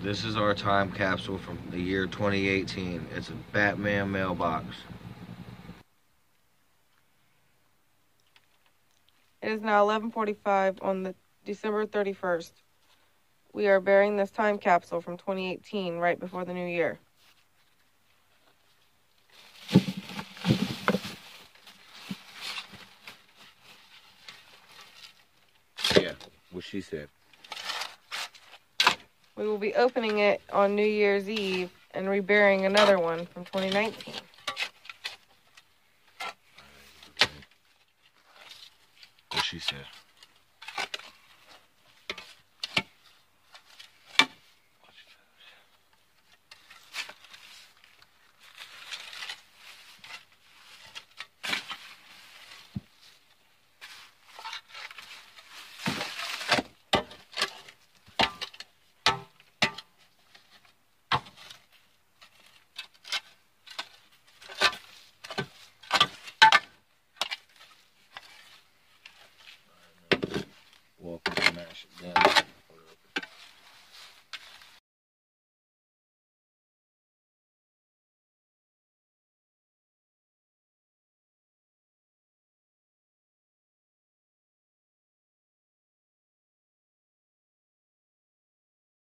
This is our time capsule from the year 2018. It's a Batman mailbox. It is now 11:45 on the December 31st. We are burying this time capsule from 2018 right before the new year. Yeah, what she said. We will be opening it on New Year's Eve and reburying another one from 2019. What she said.